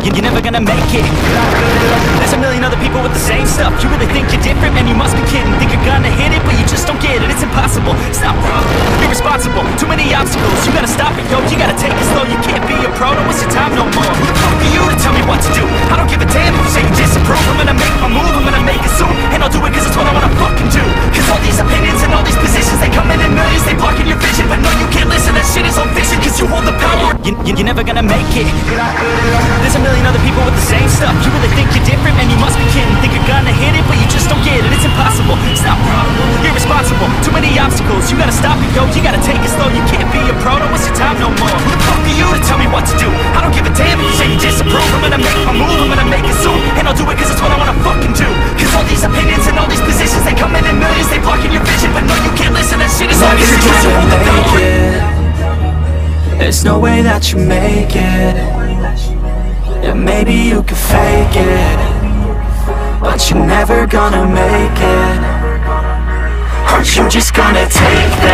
You're never gonna make it. There's a million other people with the same stuff. You really think you're different? Man, you must be kidding. Think you're gonna hit it, but you just don't get it. It's impossible, it's not wrong. Irresponsible, too many obstacles. You gotta stop it, yo, you gotta take it slow. You can't be a pro, don't waste your time no more. Who the fuck are you to tell me what to do? I don't give a damn if you say you disapprove. I'm gonna make my move, I'm gonna make it soon. And I'll do it cause it's what I wanna fucking do. Cause all these opinions and all these positions, they come in millions, they blocking your vision. But no, you can't listen, that shit is all fiction. Cause you hold the power, you're never gonna make it. There's a million other people with the same stuff. You really think you're different? Man, you must be kidding. Think you're gonna hit it, but you just don't get it. It's impossible, it's not wrong. Irresponsible, too many obstacles. You gotta stop it, yo, you gotta take it slow. You can't be a pro, don't waste your time no more. Who the fuck are you to tell me what to do? I don't give a damn if you say you disapprove. I'm gonna make my move, I'm gonna make it soon. And I'll do it cause it's what I wanna fucking do. Cause all these opinions and all these positions, they come in millions, they blocking your vision. But no, you can't listen, that shit is all fiction. Cause you hold the power. There's no way that you make it. Yeah, maybe you could fake it, but you're never gonna make it. Aren't you just gonna take that?